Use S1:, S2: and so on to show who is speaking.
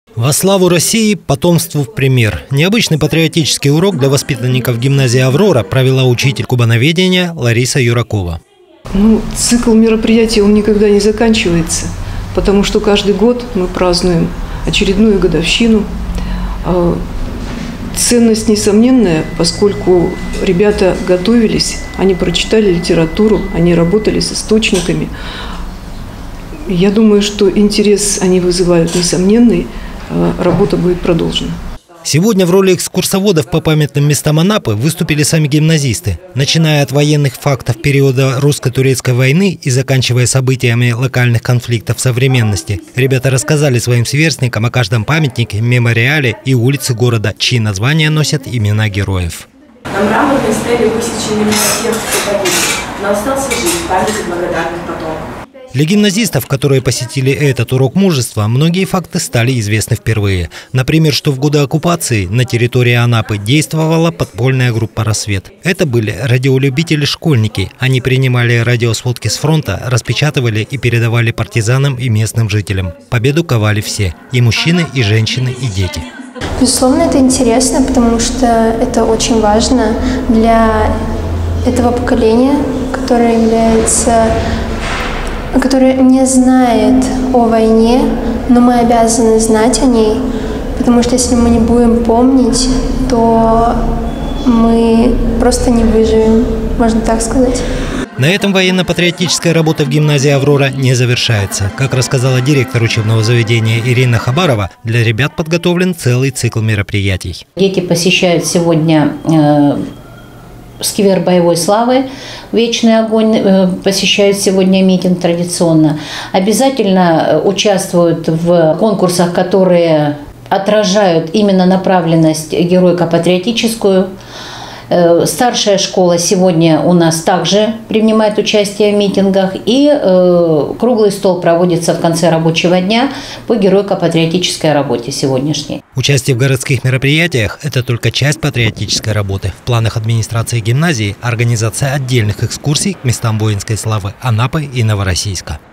S1: Во славу России, потомству в пример. Необычный патриотический урок для воспитанников гимназии «Аврора» провела учитель кубановедения Лариса Юракова.
S2: Цикл мероприятий он никогда не заканчивается, потому что каждый год мы празднуем очередную годовщину. Ценность несомненная, поскольку ребята готовились, они прочитали литературу, они работали с источниками. Я думаю, что интерес они вызывают несомненный, работа будет продолжена.
S1: Сегодня в роли экскурсоводов по памятным местам Анапы выступили сами гимназисты. Начиная от военных фактов периода русско-турецкой войны и заканчивая событиями локальных конфликтов современности, ребята рассказали своим сверстникам о каждом памятнике, мемориале и улице города, чьи названия носят имена героев.
S3: На мраморной стеле высечены имена тех, кто погиб, но остался жив в памяти благодарных потомков.
S1: Для гимназистов, которые посетили этот урок мужества, многие факты стали известны впервые. Например, что в годы оккупации на территории Анапы действовала подпольная группа «Рассвет». Это были радиолюбители-школьники. Они принимали радиосводки с фронта, распечатывали и передавали партизанам и местным жителям. Победу ковали все – и мужчины, и женщины, и дети.
S4: Безусловно, это интересно, потому что это очень важно для этого поколения, которое не знает о войне, но мы обязаны знать о ней, потому что если мы не будем помнить, то мы просто не выживем, можно так сказать.
S1: На этом военно-патриотическая работа в гимназии «Аврора» не завершается. Как рассказала директор учебного заведения Ирина Хабарова, для ребят подготовлен целый цикл мероприятий.
S5: Дети посещают сегодня сквер боевой славы, вечный огонь, посещают сегодня митинг традиционно. Обязательно участвуют в конкурсах, которые отражают именно направленность героико-патриотическую. Старшая школа сегодня у нас также принимает участие в митингах, и круглый стол проводится в конце рабочего дня по героико-патриотической работе сегодняшней.
S1: Участие в городских мероприятиях – это только часть патриотической работы. В планах администрации гимназии – организация отдельных экскурсий к местам воинской славы Анапы и Новороссийска.